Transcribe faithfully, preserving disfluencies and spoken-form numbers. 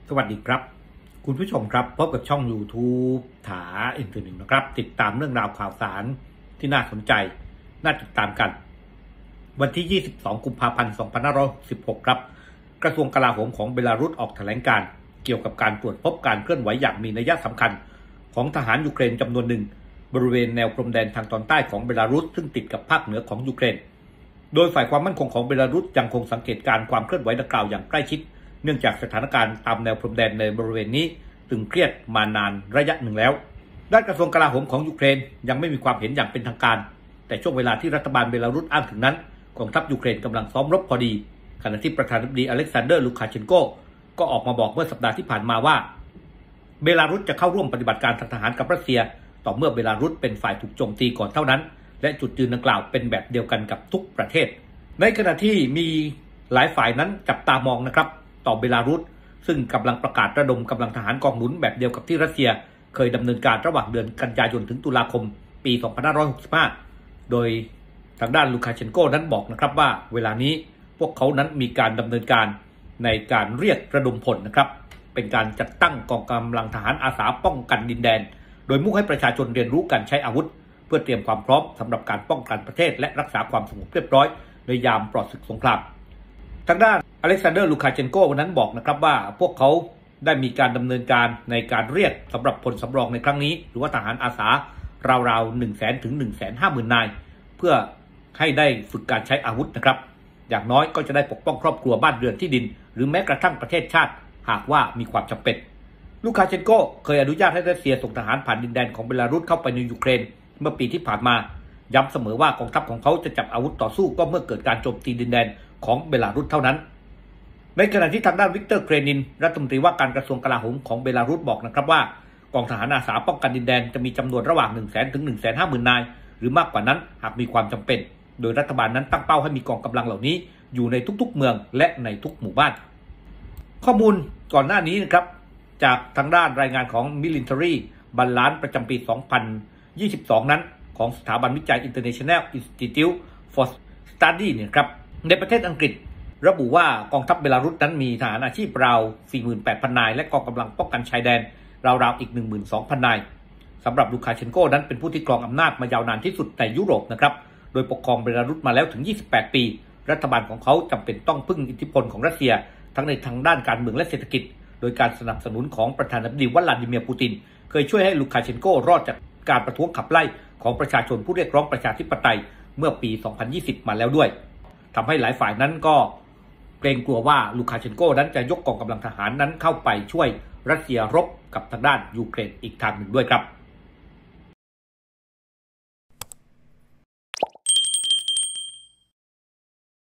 สวัสดีครับคุณผู้ชมครับพบกับช่อง YouTube ถาอินเทอร์เน็ตนะครับติดตามเรื่องราวข่าวสารที่น่าสนใจน่าติดตามกันวันที่ยี่สิบสองกุมภาพันธ์สองพันห้าร้อยหกสิบหกครับกระทรวงกลาโหมของเบลารุสออกแถลงการณ์เกี่ยวกับการตรวจพบการเคลื่อนไหวอย่างมีนัยสำคัญของทหารยูเครนจำนวนหนึ่งบริเวณแนวพรมแดนทางตอนใต้ของเบลารุสซึ่งติดกับภาคเหนือของยูเครนโดยฝ่ายความมั่นคงของเบลารุสยังคงสังเกตการความเคลื่อนไหวดังกล่าวอย่างใกล้ชิดเนื่องจากสถานการณ์ตามแนวพรมแดนในบริเวณนี้ตึงเครียดมานานระยะหนึ่งแล้วด้านกระทรวงกลาโหมของยูเครนยังไม่มีความเห็นอย่างเป็นทางการแต่ช่วงเวลาที่รัฐบาลเบลารุสอ้างถึงนั้นกองทัพยูเครนกำลังซ้อมรบพอดีขณะที่ประธานาธิบดีอเล็กซานเดอร์ลูคาเชนโกก็ออกมาบอกเมื่อสัปดาห์ที่ผ่านมาว่าเบลารุสจะเข้าร่วมปฏิบัติการทางทหารกับรัสเซียต่อเมื่อเบลารุสเป็นฝ่ายถูกโจมตีก่อนเท่านั้นและจุดยืนดังกล่าวเป็นแบบเดียวกันกับทุกประเทศในขณะที่มีหลายฝ่ายนั้นจับตามองนะครับต่อเบลารุสซึ่งกำลังประกาศระดมกำลังทหารกองหนุนแบบเดียวกับที่รัสเซียเคยดำเนินการระหว่างเดือนกันยายนถึงตุลาคมปีสองพันห้าร้อยหกสิบห้าโดยทางด้านลูคาเชนโกนั้นบอกนะครับว่าเวลานี้พวกเขานั้นมีการดำเนินการในการเรียกระดมพลนะครับเป็นการจัดตั้งกองกำลังทหารอาสาป้องกันดินแดนโดยมุ่งให้ประชาชนเรียนรู้การใช้อาวุธเพื่อเตรียมความพร้อมสำหรับการป้องกันประเทศและรักษาความสงบเรียบร้อยในยามปลอดศึกสงครามทางด้านอเล็กซานเดอร์ลูคาเชนโกนั้นบอกนะครับว่าพวกเขาได้มีการดำเนินการในการเรียกสำหรับพลสำรองในครั้งนี้หรือว่าทหารอาสาราวๆหนึ่งแสนถึงหนึ่งแสนห้าหมื่นนายเพื่อให้ได้ฝึกการใช้อาวุธนะครับอย่างน้อยก็จะได้ปกป้องครอบครัวบ้านเรือนที่ดินหรือแม้กระทั่งประเทศชาติหากว่ามีความจำเป็นลูคาเชนโกเคยอนุญาตให้รัสเซียส่งทหารผ่านดินแดนของเบลารุสเข้าไปในยูเครนเมื่อปีที่ผ่านมาย้ำเสมอว่ากองทัพของเขาจะจับอาวุธต่อสู้ก็เมื่อเกิดการโจมตีดินแดนของเบลารุสเท่านั้นในขณะที่ทางด้านวิกเตอร์เครนินรัฐมนตรีว่าการกระทรวงกลาโหมของเบลารุสบอกนะครับว่ากองทหารอาสาป้องกันดินแดนจะมีจำนวนระหว่าง หนึ่งแสน ถึง หนึ่งแสนห้าหมื่น นายหรือมากกว่านั้นหากมีความจำเป็นโดยรัฐบาลนั้นตั้งเป้าให้มีกองกำลังเหล่านี้อยู่ในทุกๆเมืองและในทุกหมู่บ้านข้อมูลก่อนหน้านี้นะครับจากทางด้านรายงานของ Military Balance ประจำปี สองพันยี่สิบสอง นั้นของสถาบันวิจัย International Institute for Study เนี่ยครับในประเทศอังกฤษระบุว่ากองทัพเบลารุสนั้นมีทหารอาชีพราว สี่หมื่นแปดพัน นายและกองกำลังป้องกันชายแดนราวๆอีก หนึ่งหมื่นสองพัน นายสำหรับลูคาเชนโกนั้นเป็นผู้ที่ครองอำนาจมายาวนานที่สุดในยุโรปนะครับโดยปกครองเบลารุสมาแล้วถึงยี่สิบแปดปีรัฐบาลของเขาจำเป็นต้องพึ่งอิทธิพลของรัสเซียทั้งในทางด้านการเมืองและเศรษฐกิจโดยการสนับสนุนของประธานาธิบดีวลาดิเมียร์ปูตินเคยช่วยให้ลูคาเชนโกรอดจากการประท้วงขับไล่ของประชาชนผู้เรียกร้องประชาธิปไตยเมื่อปี สองพันยี่สิบ มาแล้วด้วยทำให้หลายฝ่ายนั้นก็เกรงกลัวว่าลูคาเชนโกนั้นจะยกกองกำลังทหารนั้นเข้าไปช่วยรัสเซียรบกับทางด้านยูเครนอีกทางหนึ่งด้วยครับ